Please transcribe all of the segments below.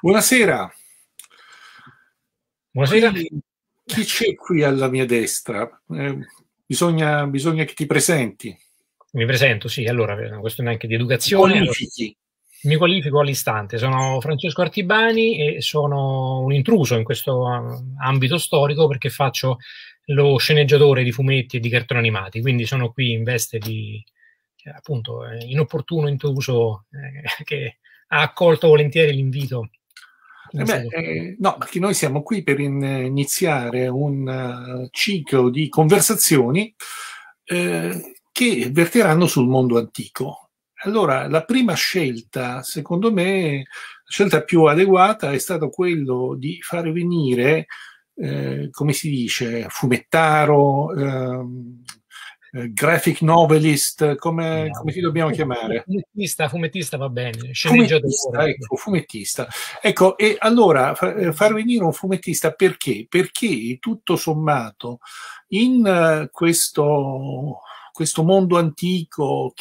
Buonasera. Buonasera. Chi c'è qui alla mia destra? Bisogna che ti presenti. Mi presento, sì, allora, è una questione anche di educazione. Qualifichi. Mi qualifico all'istante. Sono Francesco Artibani e sono un intruso in questo ambito storico perché faccio lo sceneggiatore di fumetti e di cartoni animati, quindi sono qui in veste di, appunto, inopportuno intruso che ha accolto volentieri l'invito. No, perché noi siamo qui per iniziare un ciclo di conversazioni che verteranno sul mondo antico. Allora, la prima scelta, secondo me, la scelta più adeguata è stata quello di fare venire, come si dice, fumettaro, graphic novelist, come ti dobbiamo chiamare? Fumettista va bene, Fumettista, sceneggiatore. ecco, fumettista. Ecco, e allora far venire un fumettista perché? Perché tutto sommato in questo mondo antico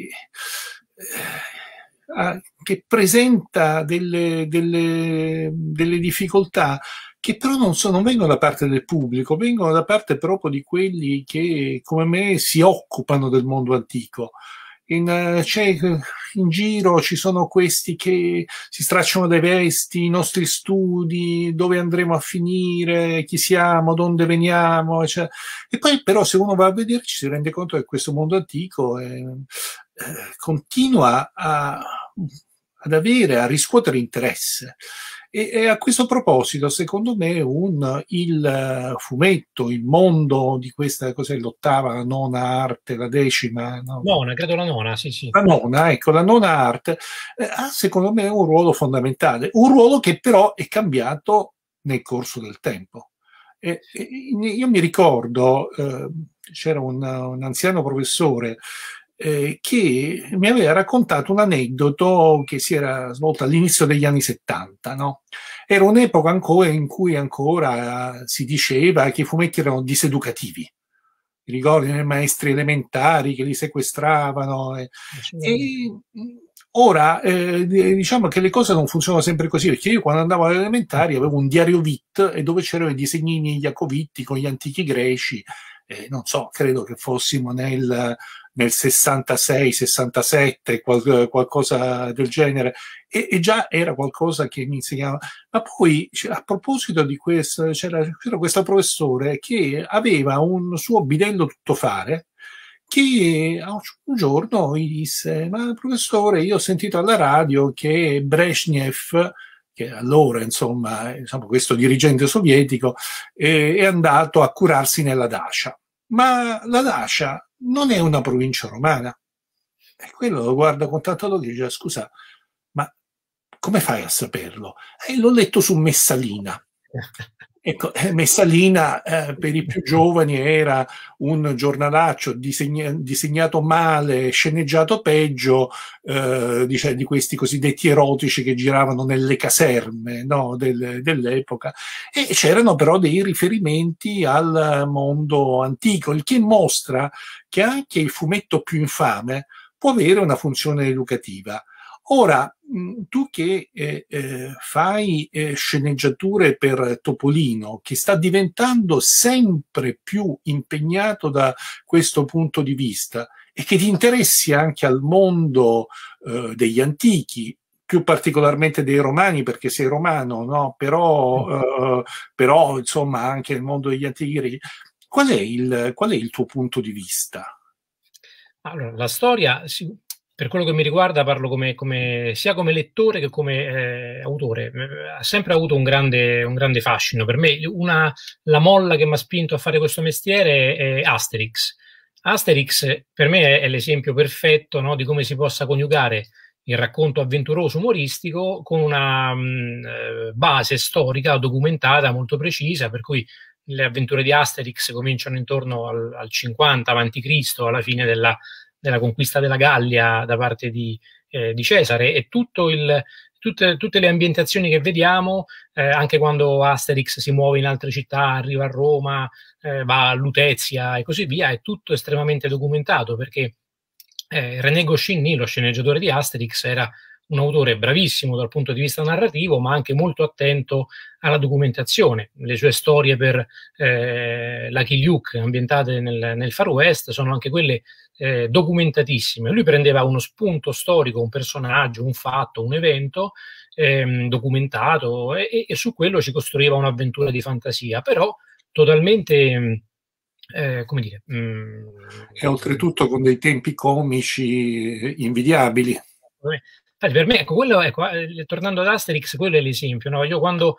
che presenta delle difficoltà che però non vengono da parte del pubblico, vengono da parte proprio di quelli che, come me, si occupano del mondo antico. In giro ci sono questi che si stracciano dai vesti, i nostri studi, dove andremo a finire, chi siamo, dove veniamo, cioè. E poi però se uno va a vederci si rende conto che questo mondo antico continua ad a riscuotere interesse. E a questo proposito, secondo me, il fumetto, il mondo di questa, cos'è l'ottava, la nona arte, la decima? No? Nona, credo la nona, sì. La nona, ecco, la nona arte ha secondo me un ruolo fondamentale, un ruolo che però è cambiato nel corso del tempo. Io mi ricordo, c'era un anziano professore che mi aveva raccontato un aneddoto che si era svolto all'inizio degli anni 70, no? Era un'epoca ancora in cui ancora si diceva che i fumetti erano diseducativi. Mi ricordi i maestri elementari che li sequestravano. Ora diciamo che le cose non funzionano sempre così, perché io quando andavo alle elementari avevo un diario Vit e dove c'erano i disegnini jacovitti con gli antichi greci, non so, credo che fossimo nel 66-67, qualcosa del genere, e già era qualcosa che mi insegnava. Ma poi, a proposito di questo, c'era questo professore che aveva un suo bidello tuttofare che un giorno gli disse: ma professore, io ho sentito alla radio che Brezhnev, che allora insomma questo dirigente sovietico, è andato a curarsi nella Dacia. Ma la Dacia non è una provincia romana. E quello lo guarda con tanto occhio e dice: scusa, ma come fai a saperlo? L'ho letto su Messalina. Ecco, Messalina per i più giovani era un giornalaccio disegnato male, sceneggiato peggio, di questi cosiddetti erotici che giravano nelle caserme, no, dell'epoca. E c'erano però dei riferimenti al mondo antico, il che mostra che anche il fumetto più infame può avere una funzione educativa. Ora, tu che fai sceneggiature per Topolino, che sta diventando sempre più impegnato da questo punto di vista e che ti interessi anche al mondo degli antichi, più particolarmente dei romani, perché sei romano, no? Però insomma anche nel mondo degli antichi, qual è il tuo punto di vista? Allora, la storia, per quello che mi riguarda, parlo sia come lettore che come autore. Ha sempre avuto un grande fascino. Per me, la molla che mi ha spinto a fare questo mestiere è Asterix. Asterix per me è l'esempio perfetto, no, di come si possa coniugare il racconto avventuroso umoristico con una base storica documentata molto precisa, per cui le avventure di Asterix cominciano intorno al 50 a.C., alla fine della conquista della Gallia da parte di Cesare, e tutte le ambientazioni che vediamo, anche quando Asterix si muove in altre città, arriva a Roma, va a Lutezia e così via, è tutto estremamente documentato, perché René Goscinny, lo sceneggiatore di Asterix, era un autore bravissimo dal punto di vista narrativo, ma anche molto attento alla documentazione. Le sue storie per Lucky Luke, ambientate nel Far West, sono anche quelle documentatissime. Lui prendeva uno spunto storico, un personaggio, un fatto, un evento documentato, e su quello ci costruiva un'avventura di fantasia, però totalmente, come dire... E oltretutto con dei tempi comici invidiabili. Infatti per me, ecco, quello, ecco, tornando ad Asterix, quello è l'esempio, no? Io quando,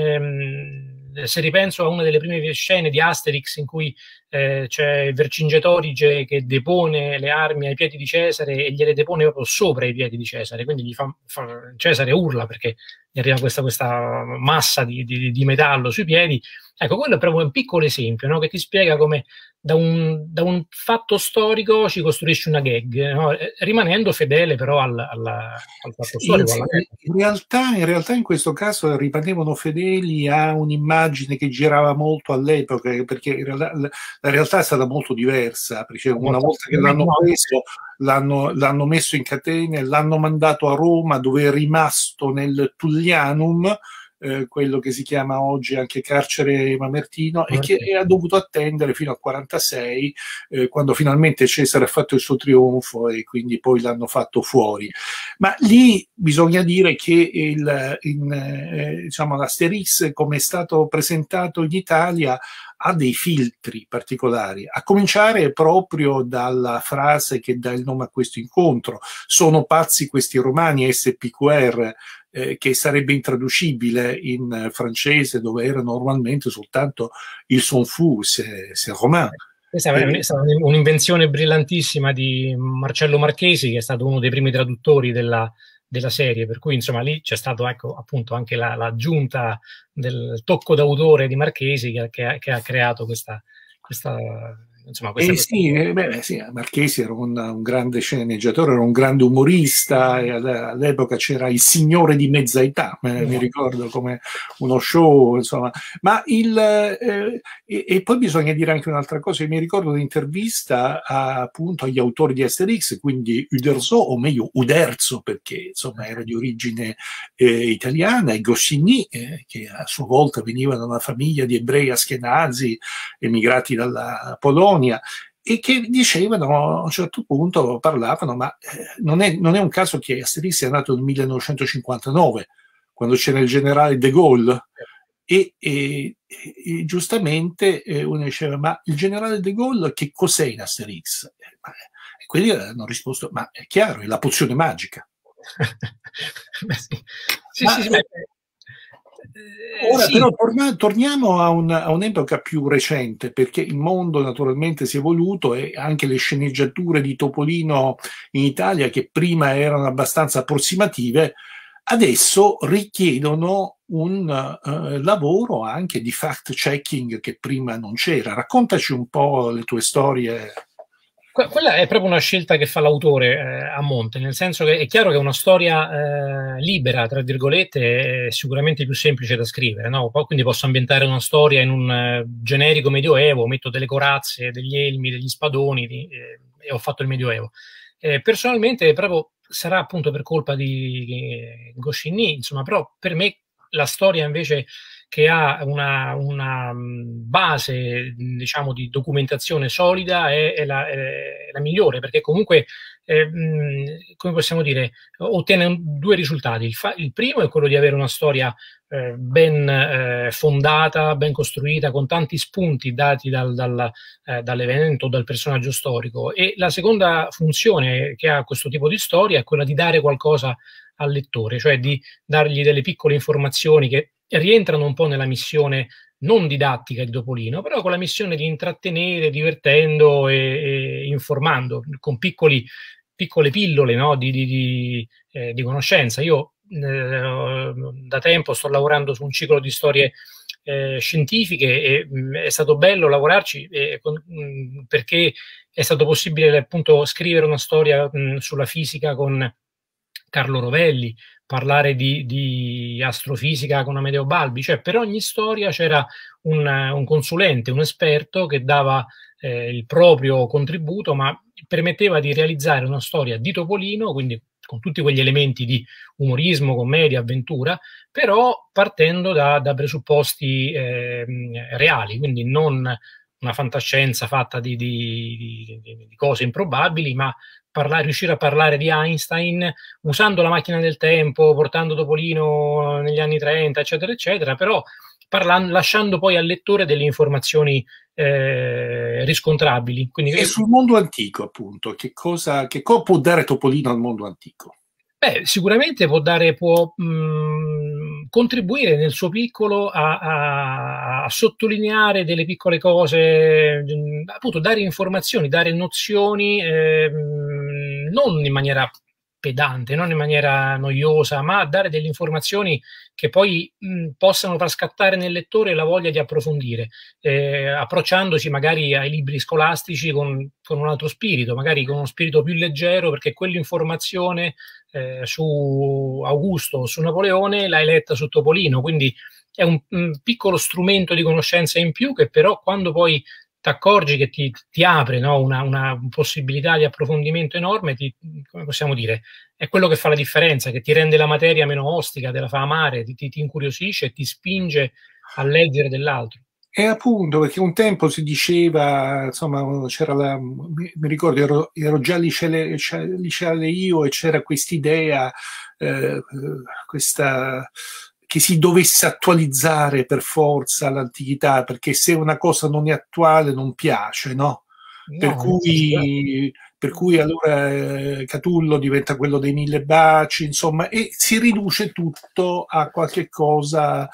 se ripenso a una delle prime scene di Asterix in cui c'è Vercingetorige che depone le armi ai piedi di Cesare e gliele depone proprio sopra i piedi di Cesare, quindi Cesare urla perché gli arriva questa massa di metallo sui piedi. Ecco, quello è proprio un piccolo esempio, no? Che ti spiega come da un fatto storico ci costruisce una gag, no? Rimanendo fedele però al fatto storico. In realtà in questo caso rimanevano fedeli a un'immagine che girava molto all'epoca, perché in realtà, la realtà è stata molto diversa, perché una volta che l'hanno preso, l'hanno messo in catene, l'hanno mandato a Roma, dove è rimasto nel Tullianum, quello che si chiama oggi anche carcere Mamertino, e che ha dovuto attendere fino al 46, quando finalmente Cesare ha fatto il suo trionfo e quindi poi l'hanno fatto fuori. Ma lì bisogna dire che diciamo, l'Asterix, come è stato presentato in Italia, ha dei filtri particolari, a cominciare proprio dalla frase che dà il nome a questo incontro: sono pazzi questi romani, SPQR, che sarebbe intraducibile in francese, dove era normalmente soltanto ils sont fous, c'est romain. Questa è stata un'invenzione brillantissima di Marcello Marchesi, che è stato uno dei primi traduttori della serie, per cui insomma lì c'è stato, ecco, appunto anche l'aggiunta del tocco d'autore di Marchesi che ha creato questa insomma, sì, Marchesi era un grande sceneggiatore, era un grande umorista, e all'epoca c'era Il Signore di mezza età, mi ricordo, come uno show, insomma. Ma e poi bisogna dire anche un'altra cosa: io mi ricordo un'intervista appunto agli autori di Asterix, quindi Uderzo, o meglio Uderzo, perché insomma era di origine italiana, e Goscinny, che a sua volta veniva da una famiglia di ebrei askenazi emigrati dalla Polonia, e che dicevano, a un certo punto parlavano, ma non è un caso che Asterix sia nato nel 1959, quando c'era il generale De Gaulle, e giustamente uno diceva: ma il generale De Gaulle che cos'è in Asterix? E quelli hanno risposto: ma è chiaro, è la pozione magica. Sì. Ora però torniamo a un'epoca più recente, perché il mondo naturalmente si è evoluto, e anche le sceneggiature di Topolino in Italia, che prima erano abbastanza approssimative, adesso richiedono un lavoro anche di fact-checking che prima non c'era. Raccontaci un po' le tue storie. Quella è proprio una scelta che fa l'autore a monte, nel senso che è chiaro che una storia libera, tra virgolette, è sicuramente più semplice da scrivere, no? Quindi posso ambientare una storia in un generico medioevo, metto delle corazze, degli elmi, degli spadoni e ho fatto il medioevo. Personalmente proprio sarà appunto per colpa di Goscinny, insomma, però per me la storia invece che ha una base, diciamo, di documentazione solida è la migliore, perché comunque, come possiamo dire, ottiene due risultati. Il primo è quello di avere una storia ben fondata, ben costruita, con tanti spunti dati dall'evento, dal personaggio storico, e la seconda funzione che ha questo tipo di storia è quella di dare qualcosa al lettore, cioè di dargli delle piccole informazioni che rientrano un po' nella missione non didattica di Topolino, però con la missione di intrattenere, divertendo e informando, con piccole pillole, no? di conoscenza. Io da tempo sto lavorando su un ciclo di storie scientifiche, e è stato bello lavorarci perché è stato possibile appunto scrivere una storia sulla fisica con Carlo Rovelli, parlare di astrofisica con Amedeo Balbi, cioè per ogni storia c'era un consulente, un esperto che dava il proprio contributo, ma permetteva di realizzare una storia di Topolino, quindi con tutti quegli elementi di umorismo, commedia, avventura, però partendo da presupposti reali, quindi non una fantascienza fatta di cose improbabili, ma riuscire a parlare di Einstein usando la macchina del tempo, portando Topolino negli anni 30, eccetera, eccetera, però lasciando poi al lettore delle informazioni riscontrabili. Quindi, E sul mondo antico, appunto, che cosa può dare Topolino al mondo antico? Beh, sicuramente può contribuire nel suo piccolo a sottolineare delle piccole cose, appunto dare informazioni, dare nozioni, non in maniera pedante, non in maniera noiosa, ma dare delle informazioni che poi possano far scattare nel lettore la voglia di approfondire, approcciandosi magari ai libri scolastici con un altro spirito, magari con uno spirito più leggero, perché quell'informazione su Augusto o su Napoleone l'hai letta su Topolino, quindi è un piccolo strumento di conoscenza in più che però quando poi ti accorgi che ti apre, no? una possibilità di approfondimento enorme, come possiamo dire, è quello che fa la differenza, che ti rende la materia meno ostica, te la fa amare, ti incuriosisce e ti spinge a leggere dell'altro. E appunto, perché un tempo si diceva, insomma, c'era mi ricordo, ero già liceale io e c'era quest'idea, questa, che si dovesse attualizzare per forza l'antichità, perché se una cosa non è attuale non piace, no? No, Per cui allora Catullo diventa quello dei 1000 baci, insomma, e si riduce tutto a qualche cosa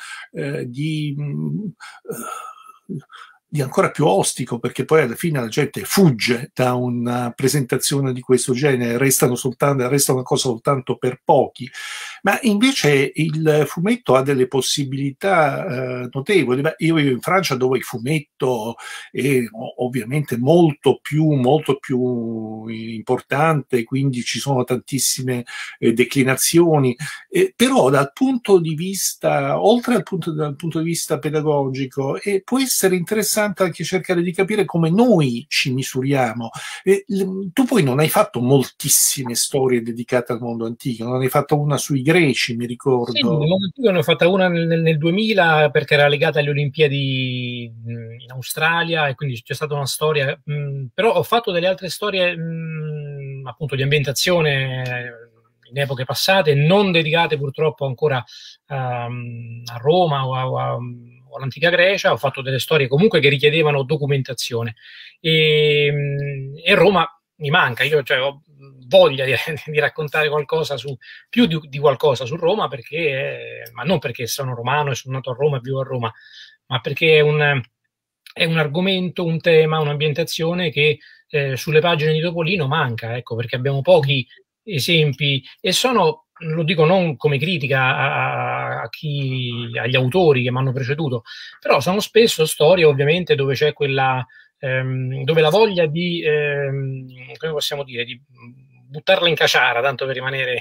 di ancora più ostico, perché poi alla fine la gente fugge da una presentazione di questo genere, resta una cosa soltanto per pochi. Ma invece il fumetto ha delle possibilità notevoli. Beh, io vivo in Francia dove il fumetto è ovviamente molto più importante, quindi ci sono tantissime declinazioni, però dal punto di vista, oltre dal punto di vista pedagogico, può essere interessante anche cercare di capire come noi ci misuriamo. Tu poi non hai fatto moltissime storie dedicate al mondo antico, non hai fatto una sui greci, mi ricordo. Sì, nel mondo antico ne ho fatta una nel 2000 perché era legata alle Olimpiadi in Australia e quindi c'è stata una storia, però ho fatto delle altre storie appunto di ambientazione in epoche passate, non dedicate purtroppo ancora a Roma o all'antica Grecia. Ho fatto delle storie comunque che richiedevano documentazione e Roma mi manca, io cioè, ho voglia di raccontare qualcosa più di qualcosa su Roma, ma non perché sono romano e sono nato a Roma e vivo a Roma, ma perché è un argomento, un tema, un'ambientazione che sulle pagine di Topolino manca, ecco, perché abbiamo pochi esempi e lo dico non come critica agli autori che mi hanno preceduto, però sono spesso storie ovviamente dove c'è dove la voglia come possiamo dire, di buttarla in caciara, tanto per rimanere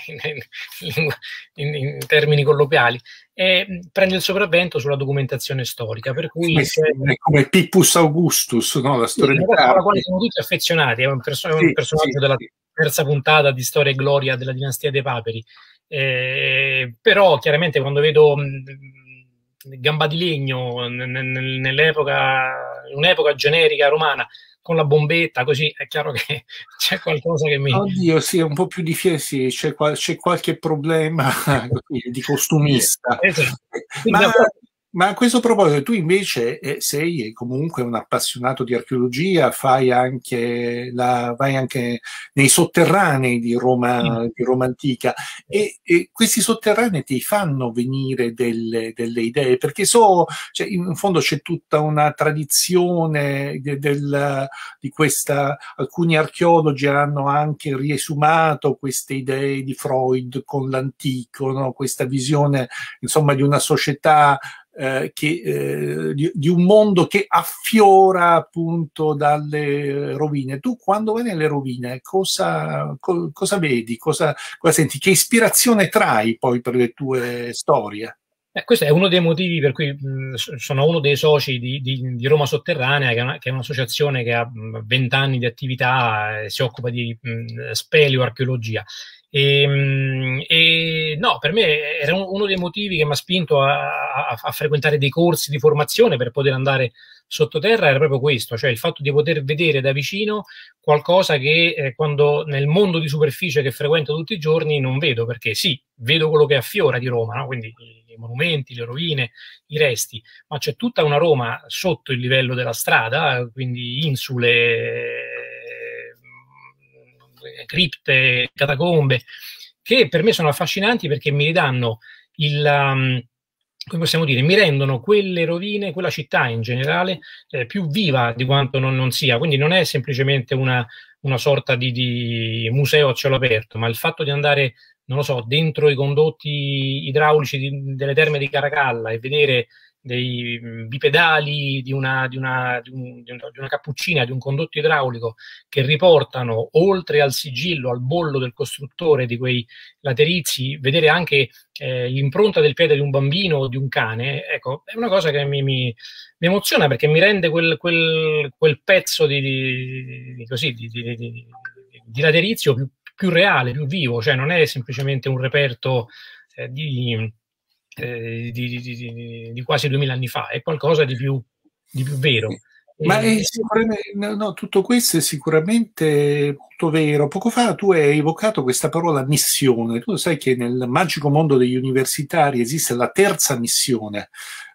in termini colloquiali, e prende il sopravvento sulla documentazione storica. Per cui è come Pippus Augustus, no? La storia di alla quale siamo tutti affezionati, è un personaggio della terza puntata di Storia e Gloria della dinastia dei Paperi. Però chiaramente quando vedo Gamba di Legno in un'epoca generica romana con la bombetta, così è chiaro che c'è qualcosa che mi... Oddio, sì, è un po' più difficile, c'è qualche problema di costumista. Ma a questo proposito, tu invece sei comunque un appassionato di archeologia, vai anche nei sotterranei di Roma antica e questi sotterranei ti fanno venire delle idee, perché cioè, in fondo c'è tutta una tradizione di questa, alcuni archeologi hanno anche riesumato queste idee di Freud con l'antico, no? Questa visione, insomma, di una società di un mondo che affiora appunto dalle rovine. Tu quando vai nelle rovine cosa vedi? Cosa senti? Che ispirazione trai poi per le tue storie? Questo è uno dei motivi per cui sono uno dei soci di Roma Sotterranea, che è un'associazione che ha 20 anni di attività e si occupa di speleoarcheologia. E no, per me era uno dei motivi che mi ha spinto a frequentare dei corsi di formazione per poter andare sottoterra, era proprio questo, cioè il fatto di poter vedere da vicino qualcosa che quando nel mondo di superficie che frequento tutti i giorni non vedo, perché sì, vedo quello che affiora di Roma, no? Quindi i monumenti, le rovine, i resti, ma c'è tutta una Roma sotto il livello della strada, quindi insule, cripte, catacombe, che per me sono affascinanti perché mi ridanno come possiamo dire, mi rendono quelle rovine, quella città in generale, più viva di quanto non sia. Quindi non è semplicemente una sorta di museo a cielo aperto, ma il fatto di andare, non lo so, dentro i condotti idraulici delle terme di Caracalla e vedere dei bipedali di una cappuccina, di un condotto idraulico che riportano, oltre al sigillo, al bollo del costruttore di quei laterizi, vedere anche l'impronta del piede di un bambino o di un cane, ecco, è una cosa che mi emoziona perché mi rende quel pezzo di laterizio più reale, più vivo, cioè non è semplicemente un reperto di quasi 2000 anni fa, è qualcosa di più vero. Ma è sicuramente, no, tutto questo è sicuramente molto vero. Poco fa tu hai evocato questa parola missione. Tu sai che nel magico mondo degli universitari esiste la terza missione.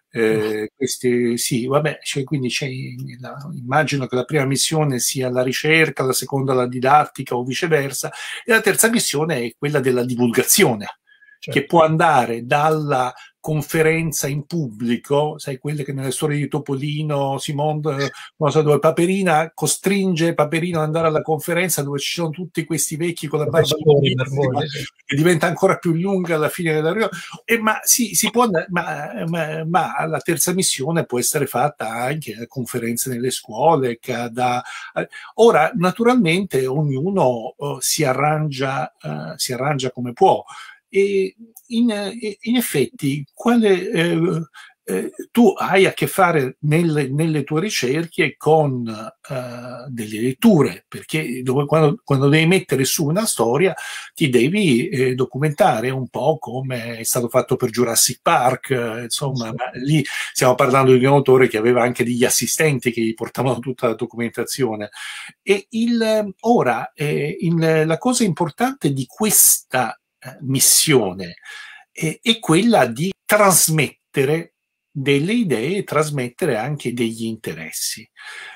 Sì, vabbè, quindi immagino che la prima missione sia la ricerca, la seconda la didattica o viceversa, e la terza missione è quella della divulgazione, certo, che può andare dalla conferenza in pubblico, sai, quelle che nelle storie di Topolino, Simon, dove Paperina costringe Paperino ad andare alla conferenza dove ci sono tutti questi vecchi con la barba lunghissima, che diventa ancora più lunga alla fine della riunione. Ma si può andare, ma la terza missione può essere fatta anche a conferenze nelle scuole. Ora, naturalmente, ognuno si arrangia come può. E in effetti, tu hai a che fare nelle tue ricerche con delle letture, perché quando devi mettere su una storia ti devi documentare un po' come è stato fatto per Jurassic Park, insomma, sì. Ma lì stiamo parlando di un autore che aveva anche degli assistenti che gli portavano tutta la documentazione. E ora la cosa importante di questa missione è quella di trasmettere delle idee e trasmettere anche degli interessi.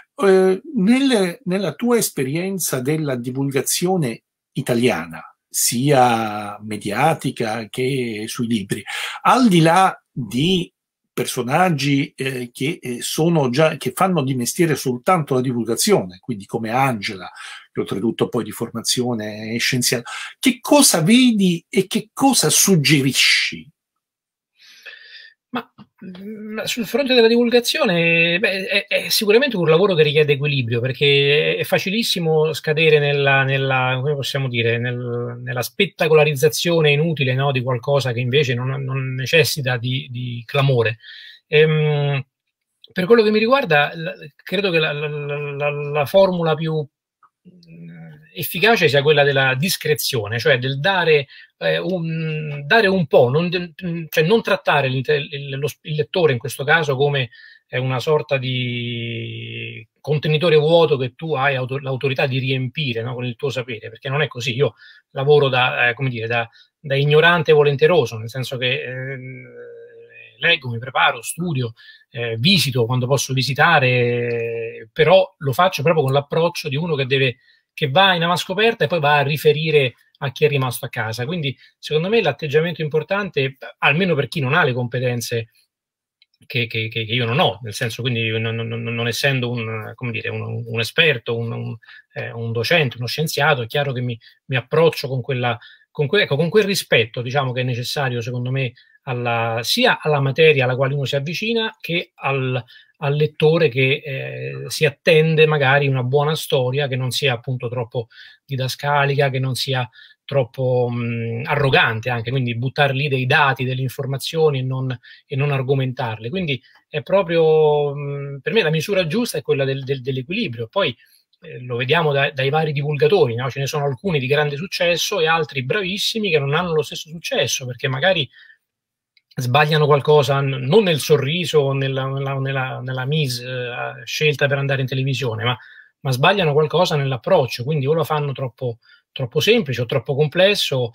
Nella tua esperienza della divulgazione italiana, sia mediatica che sui libri, al di là di personaggi che fanno di mestiere soltanto la divulgazione, quindi come Angela, che oltretutto poi di formazione è scienziata, che cosa vedi e che cosa suggerisci? Ma sul fronte della divulgazione è sicuramente un lavoro che richiede equilibrio, perché è facilissimo scadere come possiamo dire, nella spettacolarizzazione inutile, no, di qualcosa che invece non necessita di clamore. Per quello che mi riguarda, credo che la formula più efficace sia quella della discrezione, cioè del dare un po', cioè non trattare il lettore in questo caso come una sorta di contenitore vuoto che tu hai l'autorità di riempire, no, con il tuo sapere, perché non è così. Io lavoro da ignorante volenteroso, nel senso che leggo, mi preparo, studio, visito quando posso visitare, però lo faccio proprio con l'approccio di uno che va in avanscoperta e poi va a riferire a chi è rimasto a casa. Quindi, secondo me, l'atteggiamento importante, almeno per chi non ha le competenze che io non ho, nel senso, quindi non essendo un esperto, un docente, uno scienziato, è chiaro che mi approccio con quel rispetto, diciamo, che è necessario, secondo me, sia alla materia alla quale uno si avvicina che al lettore che si attende magari una buona storia, che non sia appunto troppo didascalica, che non sia troppo arrogante anche, quindi buttare lì dei dati, delle informazioni e non argomentarle. Quindi è proprio, per me la misura giusta è quella dell'equilibrio. Poi lo vediamo dai vari divulgatori, no? Ce ne sono alcuni di grande successo e altri bravissimi che non hanno lo stesso successo, perché magari sbagliano qualcosa, non nel sorriso o nella mise scelta per andare in televisione, ma sbagliano qualcosa nell'approccio, quindi o lo fanno troppo semplice o troppo complesso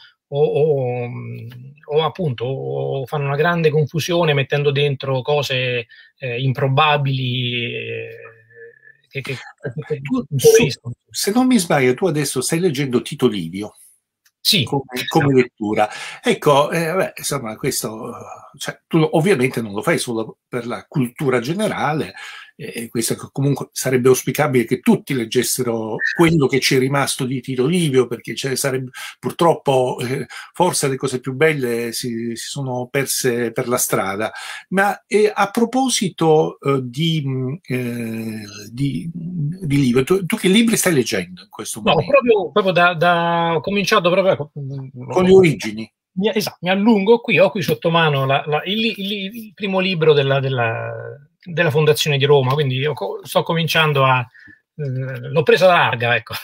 o appunto o fanno una grande confusione mettendo dentro cose improbabili se non mi sbaglio, tu adesso stai leggendo Tito Livio. Sì, come lettura. Ecco, beh, insomma, questo, cioè, tu ovviamente non lo fai solo per la cultura generale, questo comunque sarebbe auspicabile che tutti leggessero quello che ci è rimasto di Tito Livio, perché sarebbe, purtroppo forse le cose più belle si sono perse per la strada. Ma a proposito di Livio, tu che libri stai leggendo in questo momento? No, proprio ho cominciato proprio con le origini. Esatto, mi allungo qui, ho qui sotto mano il primo libro della Fondazione di Roma, quindi sto cominciando l'ho presa da larga, ecco.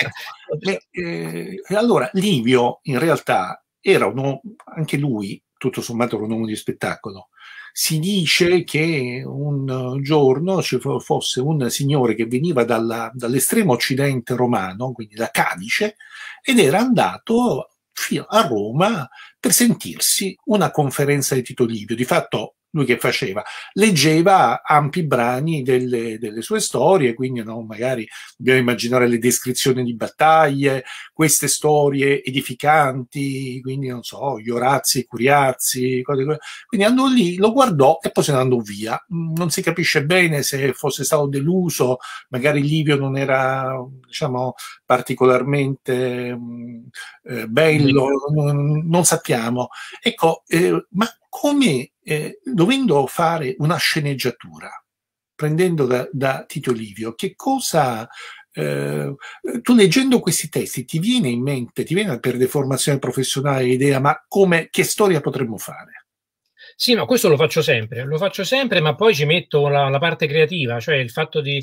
Allora, Livio in realtà era anche lui, tutto sommato, un uomo di spettacolo. Si dice che un giorno ci fosse un signore che veniva dall'estremo occidente romano, quindi da Cadice, ed era andato fino a Roma per sentirsi una conferenza di Tito Livio. Di fatto, lui che faceva? Leggeva ampi brani delle sue storie, quindi no, magari dobbiamo immaginare le descrizioni di battaglie, queste storie edificanti, quindi non so, gli Orazi, i Curiazi, cose. Quindi andò lì, lo guardò e poi se ne andò via. Non si capisce bene se fosse stato deluso, magari Livio non era, diciamo, particolarmente bello, non sappiamo. Ecco, ma come dovendo fare una sceneggiatura, prendendo da Tito Livio, che cosa tu leggendo questi testi ti viene in mente, ti viene per deformazione professionale l'idea, ma che storia potremmo fare? Sì, no, questo lo faccio sempre, ma poi ci metto la parte creativa, cioè il fatto di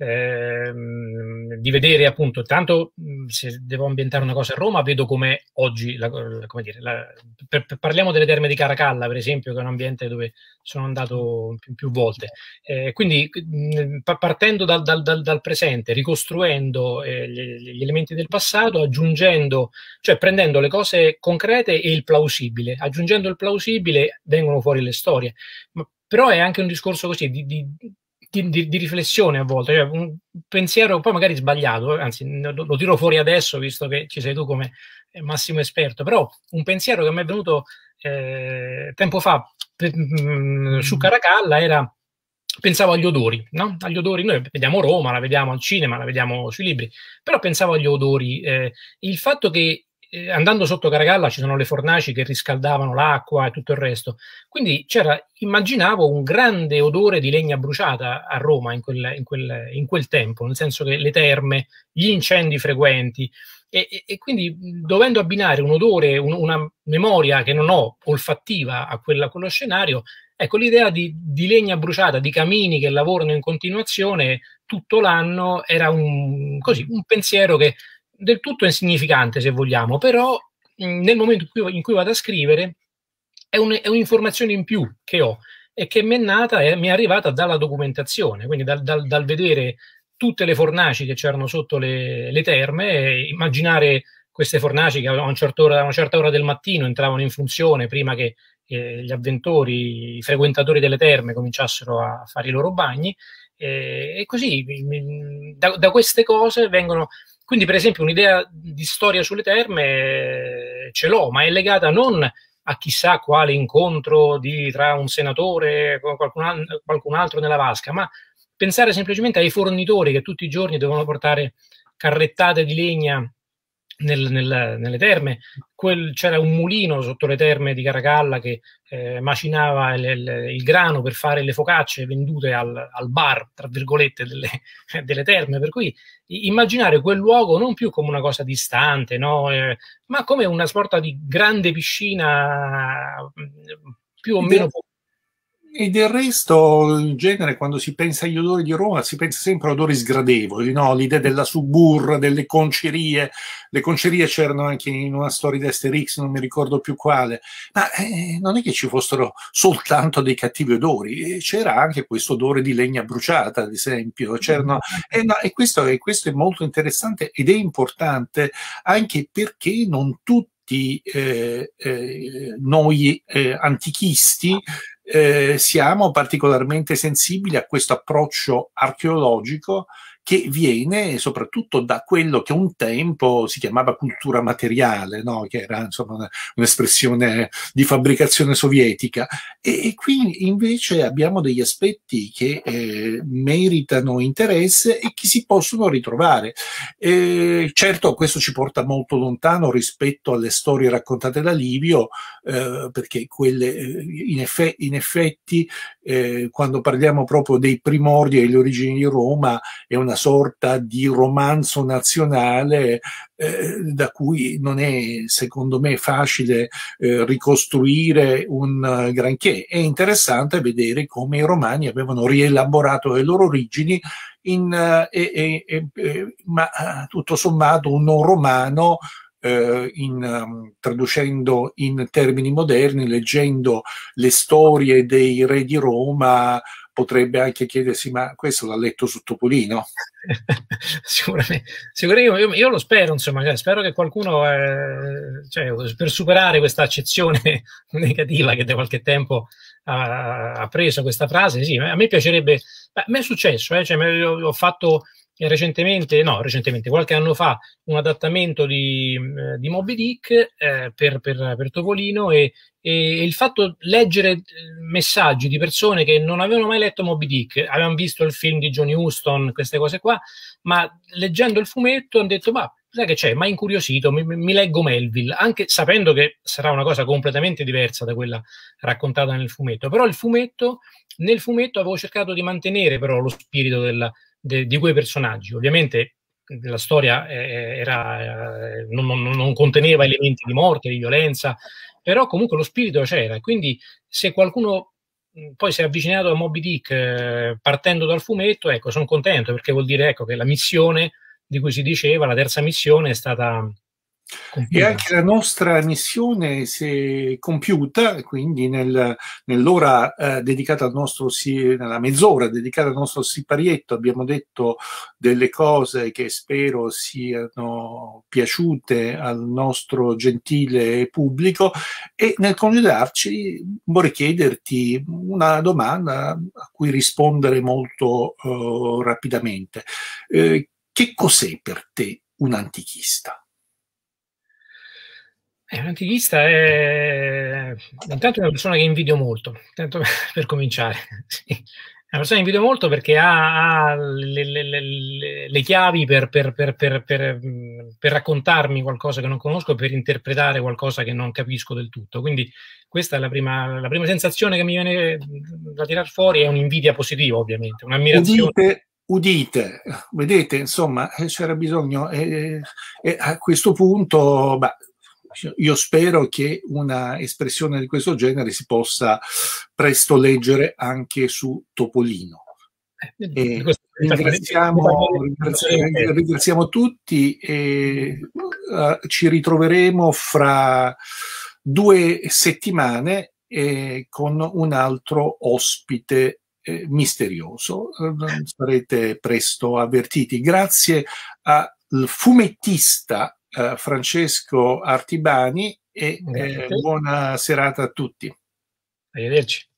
vedere appunto, tanto se devo ambientare una cosa a Roma, vedo come oggi, come dire, parliamo delle Terme di Caracalla, per esempio, che è un ambiente dove sono andato più volte. Quindi partendo dal presente, ricostruendo gli elementi del passato, aggiungendo, cioè prendendo le cose concrete e il plausibile, aggiungendo il plausibile vengono fuori le storie, però è anche un discorso così di riflessione a volte, cioè un pensiero poi magari sbagliato, anzi lo tiro fuori adesso visto che ci sei tu come massimo esperto, però un pensiero che mi è venuto tempo fa su Caracalla era, pensavo agli odori, no? Agli odori, noi vediamo Roma, la vediamo al cinema, la vediamo sui libri, però pensavo agli odori, il fatto che andando sotto Caracalla ci sono le fornaci che riscaldavano l'acqua e tutto il resto. Quindi immaginavo un grande odore di legna bruciata a Roma in quel tempo, nel senso che le terme, gli incendi frequenti, e quindi dovendo abbinare un odore, una memoria che non ho olfattiva a quello scenario, ecco, l'idea di legna bruciata, di camini che lavorano in continuazione tutto l'anno era un pensiero che del tutto insignificante, se vogliamo, però nel momento in cui vado a scrivere è un'informazione in più che ho e che mi è arrivata dalla documentazione, quindi dal vedere tutte le fornaci che c'erano sotto le terme, e immaginare queste fornaci che a una certa ora del mattino entravano in funzione prima che gli avventori, i frequentatori delle terme cominciassero a fare i loro bagni, e così da queste cose vengono. Quindi, per esempio, un'idea di storia sulle terme ce l'ho, ma è legata non a chissà quale incontro tra un senatore e qualcun altro nella vasca, ma pensare semplicemente ai fornitori che tutti i giorni devono portare carrettate di legna nelle terme. C'era un mulino sotto le terme di Caracalla che macinava il grano per fare le focacce vendute al bar, tra virgolette, delle terme. Per cui immaginare quel luogo non più come una cosa distante, no? Ma come una sorta di grande piscina più o meno. E del resto, in genere, quando si pensa agli odori di Roma, si pensa sempre a odori sgradevoli, no? L'idea della suburra, delle concerie. Le concerie c'erano anche in una storia di Asterix, non mi ricordo più quale. Ma non è che ci fossero soltanto dei cattivi odori, c'era anche questo odore di legna bruciata, ad esempio. No, e questo è molto interessante ed è importante anche perché non tutti noi antichisti siamo particolarmente sensibili a questo approccio archeologico che viene soprattutto da quello che un tempo si chiamava cultura materiale, no? Che era insomma un'espressione di fabbricazione sovietica. E qui invece abbiamo degli aspetti che meritano interesse e che si possono ritrovare. Certo, questo ci porta molto lontano rispetto alle storie raccontate da Livio, perché quelle in effetti quando parliamo proprio dei primordi e delle origini di Roma è una sorta di romanzo nazionale da cui non è secondo me facile ricostruire un granché. È interessante vedere come i romani avevano rielaborato le loro origini ma tutto sommato un non romano traducendo in termini moderni, leggendo le storie dei re di Roma, potrebbe anche chiedersi: ma questo l'ha letto su Topolino? Sicuramente io lo spero, insomma, spero che qualcuno, cioè, per superare questa accezione negativa che da qualche tempo ha preso questa frase, sì, a me piacerebbe, a me è successo, cioè, ho fatto recentemente, qualche anno fa, un adattamento di Moby Dick per Topolino e il fatto leggere messaggi di persone che non avevano mai letto Moby Dick, avevano visto il film di Johnny Huston, queste cose qua, ma leggendo il fumetto hanno detto: ma sai che c'è, ma incuriosito, mi leggo Melville, anche sapendo che sarà una cosa completamente diversa da quella raccontata nel fumetto. Però nel fumetto avevo cercato di mantenere però lo spirito di quei personaggi. Ovviamente la storia non conteneva elementi di morte, di violenza, però comunque lo spirito c'era. Quindi se qualcuno poi si è avvicinato a Moby Dick partendo dal fumetto, ecco, sono contento, perché vuol dire, ecco, che la missione di cui si diceva, la terza missione, è stata e anche la nostra missione si è compiuta, quindi nell'ora dedicata al nostro, nella mezz'ora dedicata al nostro siparietto abbiamo detto delle cose che spero siano piaciute al nostro gentile pubblico, e nel congedarci vorrei chiederti una domanda a cui rispondere molto rapidamente. Che cos'è per te un antichista? Un antichista è intanto una persona che invidio molto, tanto per cominciare. Sì. È una persona che invidio molto perché ha le chiavi per raccontarmi qualcosa che non conosco e per interpretare qualcosa che non capisco del tutto. Quindi questa è la prima sensazione che mi viene da tirar fuori, è un'invidia positiva, ovviamente, un'ammirazione. Udite, vedete, insomma, c'era bisogno, e a questo punto, io spero che una espressione di questo genere si possa presto leggere anche su Topolino. Ringraziamo tutti e ci ritroveremo fra 2 settimane con un altro ospite misterioso. Sarete presto avvertiti. Grazie al fumettista Francesco Artibani e buona serata a tutti. Arrivederci.